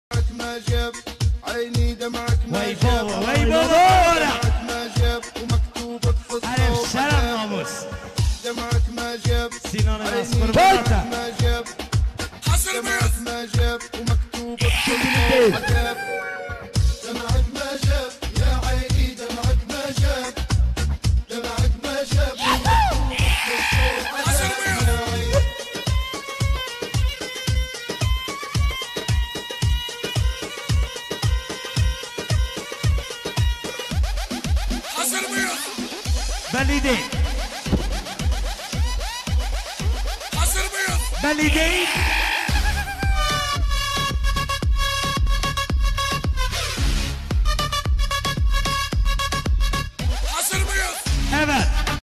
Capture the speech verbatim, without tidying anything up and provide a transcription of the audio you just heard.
ما جاب عيني دمعك ما وي جاب بابا وي بابا دمعك ما جاب ومكتوب بفصة ألف سلام ناموس دمعك ما جاب سنان عيني ناصر دمعك بوتا ما جاب دمعك ما جاب ومكتوب بفصة جاب دمعك ما جاب يا عيني دمعك ما جاب دمعك ما جاب ومكتوب بفصة بلدين بلدين